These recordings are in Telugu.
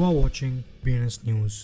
You are watching Bitbns News.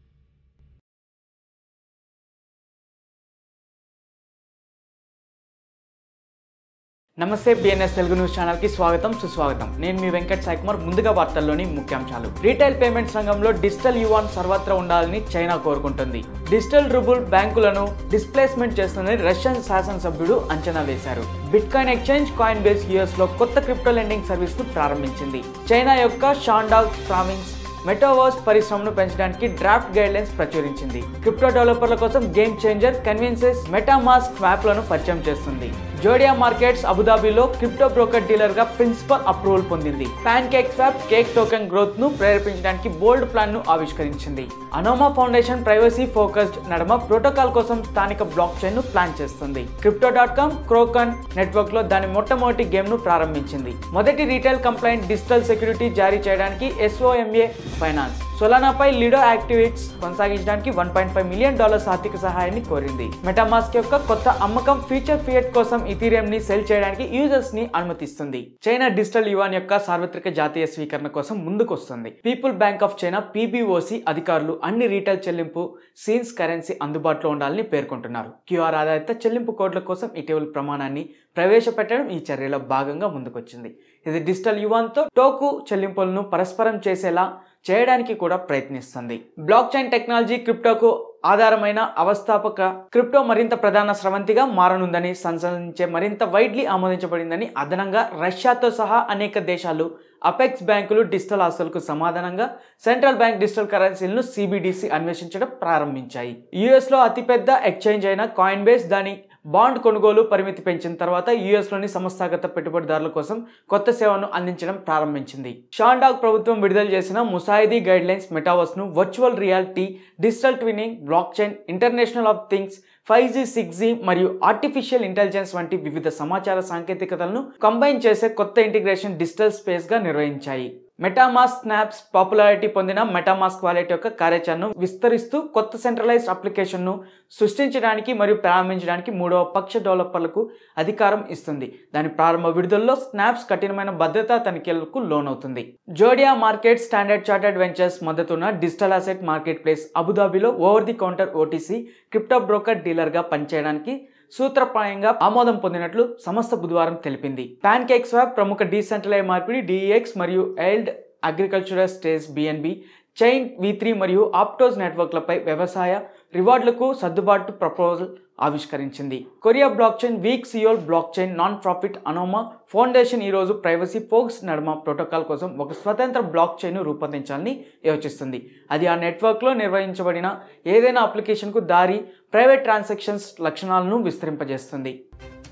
నమస్తే బిఎన్ఎస్ తెలుగు న్యూస్ ఛానల్ కి స్వాగతం సుస్వాగతం. నేను మీ వెంకట్ సాయికుమార్. ముందుగా వార్తల్లోని ముఖ్యాంశాలు. రీటైల్ పేమెంట్స్ రంగంలో డిజిటల్ యువాన్ సర్వత్రా ఉండాలని చైనా కోరుకుంటుంది. డిజిటల్ రూబుల్ బ్యాంకులను డిస్ప్లేస్మెంట్ చేస్తుందని రష్యన్ శాసనసభ్యుడు అంచనా వేశారు. Bitcoin exchange Coinbase US లో కొత్త క్రిప్టో లెండింగ్ సర్వీస్ ను ప్రారంభించింది. చైనా యొక్క షాండాగ్ ప్రావిన్స్ మెటావర్స్ పరిశ్రమను పెంచడానికి డ్రాఫ్ట్ గైడ్లైన్స్ ప్రచురించింది. క్రిప్టో డెవలపర్ల కోసం గేమ్ చేంజర్ కన్వెన్సెస్ మెటామాస్క్ మ్యాప్లను పరిచయం చేస్తుంది. జోడియా మార్కెట్స్ అబుదాబిలో క్రిప్టో బ్రోకర్ డీలర్ గా ప్రిన్సిపల్ అప్రూవల్ పొందింది. PancakeSwap cake token growth ను ప్రేరేపించడానికి బోల్డ్ ప్లాన్ ను ఆవిష్కరించింది. Anoma Foundation privacy focused Namada protocol కోసం స్థానిక బ్లాక్ చైన్ ను ప్లాన్ చేస్తుంది. Crypto.com క్రోకన్ నెట్వర్క్ లో దాని మొట్టమొదటి గేమ్ ను ప్రారంభించింది. మొదటి రీటైల్ కంప్లైంట్ డిజిటల్ సెక్యూరిటీ జారీ చేయడానికి SOMA ఫైనాన్స్ సోలానాపై లిడో యాక్టివిటీస్ కొనసాగించడానికి $1.5 మిలియన్ ఆర్థిక సహాయాన్ని కోరింది. మెటామాస్క్ యొక్క కొత్త అమ్మకం ఫీచర్ ఫియట్ కోసం ఇథీరియం ని సెల్ చేయడానికి యూజర్స్ ని అనుమతిస్తుంది. చైనా డిజిటల్ యువాన్ యొక్క సార్వత్రిక జాతీయ స్వీకరణ కోసం ముందుకొస్తుంది. People bank of China PBOC అధికారులు అన్ని రీటైల్ చెల్లింపు సీన్స్ కరెన్సీ అందుబాటులో ఉండాలని పేర్కొంటున్నారు. QR ఆధారిత చెల్లింపు కోడ్ల కోసం ఇటీవల ప్రమాణాన్ని ప్రవేశపెట్టడం ఈ చర్యలో భాగంగా ముందుకొచ్చింది. ఇది డిజిటల్ యువాన్తో టోకు చెల్లింపులను పరస్పరం చేసేలా చేయడానికి కూడా ప్రయత్నిస్తుంది. బ్లాక్ చైన్ టెక్నాలజీ క్రిప్టోకు ఆధారమైన అవస్థాపక క్రిప్టో మరింత ప్రధాన స్రవంతిగా మారనుందని సంచలనించే మరింత వైడ్లీ ఆమోదించబడిందని అదనంగా రష్యాతో సహా అనేక దేశాలు అపెక్స్ బ్యాంకులు డిజిటల్ ఆస్తులకు సమాధానంగా సెంట్రల్ బ్యాంక్ డిజిటల్ కరెన్సీలను CBDC అన్వేషించడం ప్రారంభించాయి. US లో అతిపెద్ద ఎక్స్చేంజ్ అయిన కాయిన్ బేస్ దాని బాండ్ కొనుగోలు పరిమితి పెంచిన తర్వాత US లోని సంస్థాగత పెట్టుబడిదారుల కోసం కొత్త సేవను అందించడం ప్రారంభించింది. షాండాగ్ ప్రభుత్వం విడుదల చేసిన ముసాయిదీ గైడ్లైన్స్ మెటావర్స్ ను virtual reality, digital twinning, blockchain, international of things, 5G, 6G మరియు ఆర్టిఫిషియల్ ఇంటెలిజెన్స్ వంటి వివిధ సమాచార సాంకేతికతలను కంబైన్ చేసే కొత్త ఇంటిగ్రేషన్ డిజిటల్ స్పేస్ గా నిర్వహించాయి. మెటామాస్క్ స్నాప్స్ పాపులారిటీ పొందిన మెటామాస్క్ వాలెట్ యొక్క కార్యాచరణను విస్తరిస్తూ కొత్త సెంట్రలైజ్డ్ అప్లికేషన్ను సృష్టించడానికి మరియు ప్రారంభించడానికి మూడవ పక్ష డెవలపర్లకు అధికారం ఇస్తుంది. దాని ప్రారంభ విడుదలలో స్నాప్స్ కఠినమైన భద్రతా తనిఖీలకు లోనవుతుంది. Zodia market standard chartered ventures మద్దతున్న డిజిటల్ అసెట్ మార్కెట్ ప్లేస్ అబుదాబిలో over the counter OTC crypto broker dealer గా పనిచేయడానికి సూత్రప్రాయంగా ఆమోదం పొందినట్లు సంస్థ బుధవారం తెలిపింది. పాన్ కేక్ స్వాప్ ప్రముఖ డీసెంట్రలైజ్ మార్పిడి DEX మరియు yield agricultural stage BNB chain V3 మరియు ఆప్టోస్ నెట్వర్క్లపై వ్యవసాయ రివార్డులకు సర్దుబాటు ప్రపోజల్ ఆవిష్కరించింది. Korea blockchain week Seoul blockchain non profit Anoma foundation ఈ రోజు ప్రైవసీ ఫోక్స్ నడమ ప్రోటోకాల్ కోసం ఒక స్వతంత్ర బ్లాక్ చైన్ ను రూపొందించాలని యోచిస్తుంది. అది ఆ నెట్వర్క్ లో నిర్వహించబడిన ఏదైనా అప్లికేషన్ కు దారి ప్రైవేట్ ట్రాన్సాక్షన్స్ లక్షణాలను విస్తరింపజేస్తుంది.